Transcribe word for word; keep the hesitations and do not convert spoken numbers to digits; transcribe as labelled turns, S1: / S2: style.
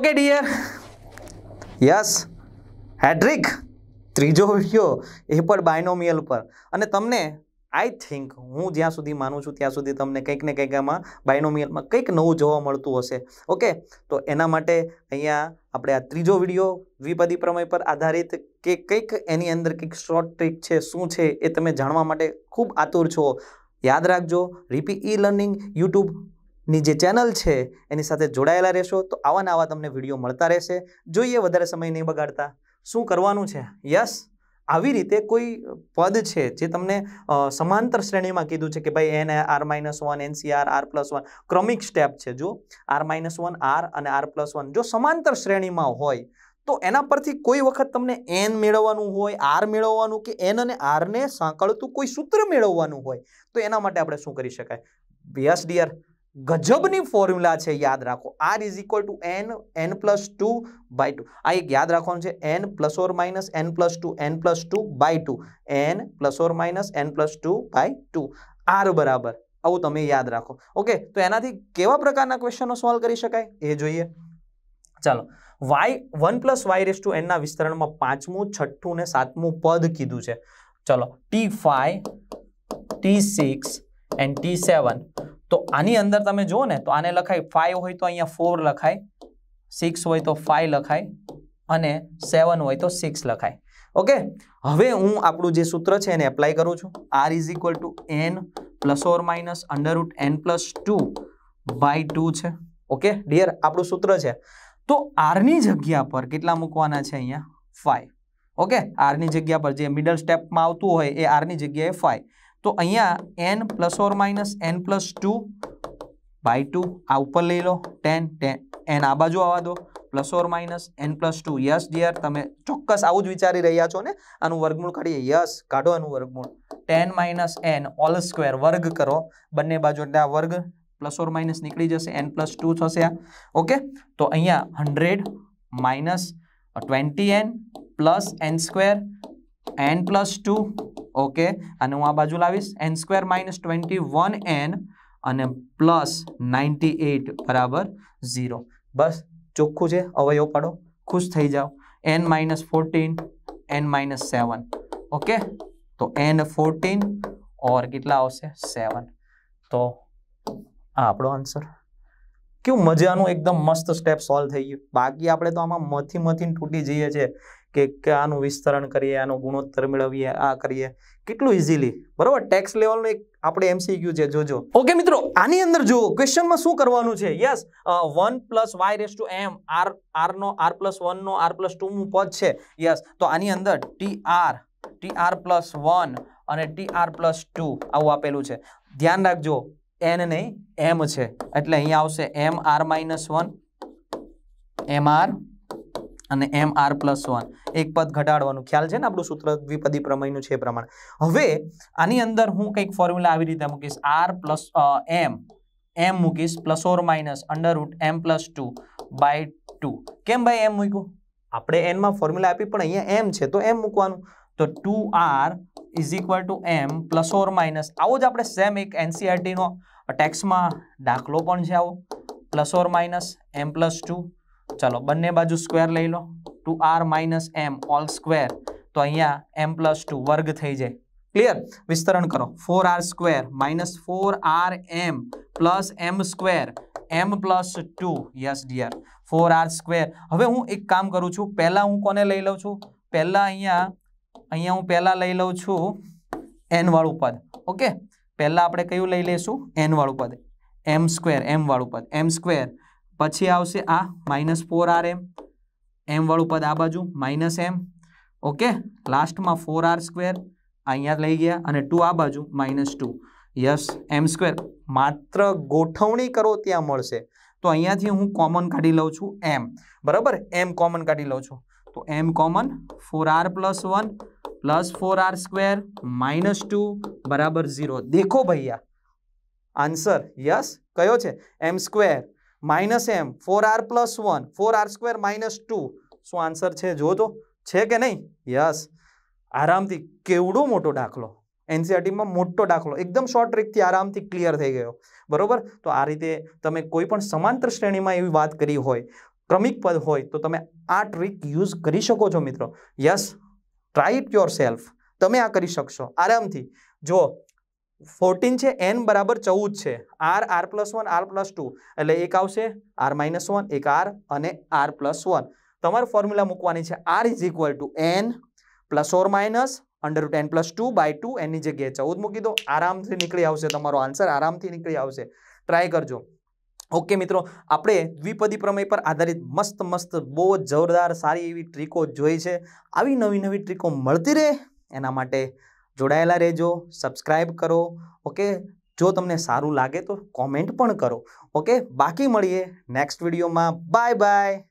S1: Okay dear, yes હેડ્રિક ત્રીજો video એ પણ બાયનોમિયલ પર, અને તમને આઈ થિંક હું જ્યાં સુધી માનું છું ત્યાં સુધી તમને કંઈક ને કંઈક આમાં બાયનોમિયલમાં કંઈક નવું જોવા મળતું હશે. ઓકે, તો એના માટે અહીંયા આપણે આ ત્રીજો વિડીયો દ્વિપદી પ્રમેય પર આધારિત કે કંઈક એની અંદર કંઈક શોર્ટ ટ્રીક છે શું છે એ તમે જાણવા માટે ખૂબ આતુર છો. યાદ રાખજો, રીપી ઈ લર્નિંગ યુટ્યુબની જે ચેનલ છે એની સાથે જોડાયેલા રહેશો તો આવા ને આવા તમને વિડીયો મળતા રહેશે. જોઈએ વધારે સમય નહીં બગાડતા, શું કરવાનું છે. યસ, આવી રીતે કોઈ પદ છે જે તમને સમાંતર શ્રેણીમાં કીધું છે કે ભાઈ N R minus one NCR R plus one ક્રમિક સ્ટેપ છે. જો આર માઇનસ વન આર અને આર પ્લસ વન જો સમાંતર શ્રેણીમાં હોય તો એના પરથી કોઈ વખત તમને એન મેળવવાનું હોય, આર મેળવવાનું કે એન અને આરને સાંકળતું કોઈ સૂત્ર મેળવવાનું હોય તો એના માટે આપણે શું કરી શકાય. યસ ડિયર, ગજબની ફોર્મ્યુલા છે, યાદ રાખો. R is equal to N N plus two by two. આ એક યાદ રાખવાનું છે, N plus or minus N plus two N plus two by two, N plus or minus N plus two by two. R બરાબર આવું તમે યાદ રાખો. ઓકે, તો એનાથી કેવા પ્રકારના ક્વેશ્ચનો સોલ્વ કરી શકાય એ જોઈએ. ચાલો, Y one plus Y raise to એનના વિસ્તરણમાં પાંચમું, છઠ્ઠું ને સાતમું પદ કીધું છે. ચલો, T five, T six and T seven. તો આની અંદર તમે જુઓ ને તો આને લખાય ફાઈવ હોય તો અહીંયા ફોર લખાય, સિક્સ હોય તો ફાઈવ લખાય અને સેવન હોય તો સિક્સ લખાય. ઓકે, હવે હું આપણું જે સૂત્ર છે એને એપ્લાય કરું છું. R is equal to N plus or minus under root N plus two by two છે. ઓકે ડિયર, આપણું સૂત્ર છે. તો આરની જગ્યા પર કેટલા મૂકવાના છે? અહીંયા ફાઈવ. ઓકે, આરની જગ્યા પર જે મિડલ સ્ટેપમાં આવતું હોય એ આરની જગ્યાએ ફાઈવ. તો અહીંયા N plus or minus N plus two by two, આ ઉપર લઈ લો ટેન, ટેન એન આ બાજુ આવવા દો, plus or minus N plus two. Yes dear, તમે ચોક્કસ આવું જ વિચારી રહ્યા છો ને. આનું વર્ગમૂળ કાઢીએ. યસ, કાઢો આનું વર્ગમૂળ. Ten minus N whole square, વર્ગ કરો બંને બાજુ એટલે આ વર્ગ પ્લસ ઓર માઇનસ નીકળી જશે, એન પ્લસ ટુ થશે આ. ઓકે, તો અહીંયા hundred minus twenty N plus N square N plus two. Okay, અને હું આ બાજુ લાવીશ N square minus twenty one N અને પ્લસ નાઇન્ટી એટ બરાબર ઝીરો. બસ ચોખ્ખું છે, અવયવ પાડો, ખુશ થઈ જાઓ. N minus fourteen N minus seven. Okay, તો એન ફોર્ટીન ઓર કેટલા આવશે? સેવન. તો આ આપણો આન્સર. કેવું મજાનું એકદમ મસ્ત સ્ટેપ સોલ્વ થઈ ગયું. બાકી આપણે તો આમાં મથી મથીને તૂટી જઈએ છીએ કે આનું વિસ્તરણ કરીએ, આનો ગુણોત્તર મેળવીએ, આ કરીએ, કેટલું ઇઝીલી. બરોબર, ટેક્સ લેવલનું એક આપણે એમસીક્યુ છે, જોજો. ઓકે મિત્રો, આની અંદર જો ક્વેશ્ચનમાં શું કરવાનું છે. Yes, one plus Y raise to M R R નો આર પ્લસ વન નો આર પ્લસ ટુ નું પદ છે. યસ, તો આની અંદર T R T R plus one અને ટી આર પ્લસ ટુ આવું આપેલું છે. ધ્યાન રાખજો, એન નહીં એમ છે એટલે અહીંયા આવશે M R minus one, M R અને એમ આર પ્લસ વન. એક પદ ઘટાડવાનું, ખ્યાલ છે ને આપણું સૂત્ર દ્વિપદી પ્રમેયનું છે એ પ્રમાણે. હવે આની અંદર હું કંઈક ફોર્મ્યુલા આવી રીતે મૂકીશ, આર પ્લસ એમ એમ મૂકીશ plus or minus under root M plus two by two. કેમ ભાઈ એમ મૂક્યું? આપણે એનમાં ફોર્મ્યુલા આપી પણ અહીંયા એમ છે તો એમ મૂકવાનું. તો two R is equal to M plus or minus, આવો જ આપણે સેમ એક એનસીઆરટીનો ટેક્સમાં દાખલો પણ છે આવો, plus or minus m plus two. ચલો, બંને બાજુ સ્ક્વેર લઈ લો, two r minus m whole square. તો અહીંયા એમ પ્લસ ટુ વર્ગ થઈ જાય. ક્લિયર? વિસ્તરણ કરો. Four r square minus four r m plus m square m plus two. Yes dear, four r square. હવે હું એક કામ કરું છું, પહેલા હું કોને લઈ લઉં છું? પહેલા અહીંયા અહીંયા હું પહેલા લઈ લઉં છું એન વાળું પદ. ઓકે, પહેલા આપણે કયું લઈ લઈશું? એન વાળું પદ, એમ સ્ક્વેર એમ વાળું પદ, એમ સ્ક્વેર. પછી આવશે આ minus four r m, m વાળું પદ આ બાજુ માઇનસ એમ. ઓકે, લાસ્ટમાં ફોર આર સ્ક્વેર અહીંયા લઈ ગયા અને ટુ આ બાજુ minus two. Yes, m square. માત્ર ગોઠવણી કરો ત્યાં મળશે. તો અહીંયાથી હું કોમન કાઢી લઉં છું એમ. બરાબર, એમ કોમન કાઢી લઉં છું તો m common, four r plus one plus four r square minus two બરાબર ઝીરો. દેખો ભૈયા આન્સર. યસ, કયો છે? M square minus m four r plus one four r square minus two. શું આન્સર છે? જો તો છે કે નહીં? યસ, આરામથી. કેવડો મોટો દાખલો, એનસીઆરટીમાં મોટો દાખલો, એકદમ શોર્ટ ટ્રીકથી આરામથી ક્લિયર થઈ ગયો. બરોબર, તો આ રીતે તમે કોઈ પણ સમાંતર શ્રેણીમાં એવી વાત કરી હોય, ક્રમિક પદ હોય તો તમે આ ટ્રીક યુઝ કરી શકો છો મિત્રો. Yes, try it yourself. તમે આ કરી શકશો આરામથી. જો ફોર્ટીન છે, એન બરાબર ચૌદ છે, r r plus one r plus two એટલે એક આવશે આર માઇનસ વન, એક આર અને આર પ્લસ વન. તમારે ફોર્મ્યુલા મૂકવાની છે r is equal to N plus or minus under root N plus two by two, એની જગ્યાએ ચૌદ મૂકી દો, આરામથી નીકળી આવશે તમારો આન્સર, આરામથી નીકળી આવશે. ટ્રાય કરજો. ઓકે મિત્રો, આપણે દ્વિપદી પ્રમેય પર આધારિત મસ્ત મસ્ત બહુ જ જોરદાર સારી એવી ટ્રીકો જોઈ છે. આવી નવી નવી ટ્રીકો મળતી રહે એના માટે જોડાયેલા રહેજો, સબસ્ક્રાઇબ કરો. ઓકે, જો તમને સારું લાગે તો કોમેન્ટ પણ કરો. ઓકે, બાકી મળીએ નેક્સ્ટ વિડીયોમાં. Bye by.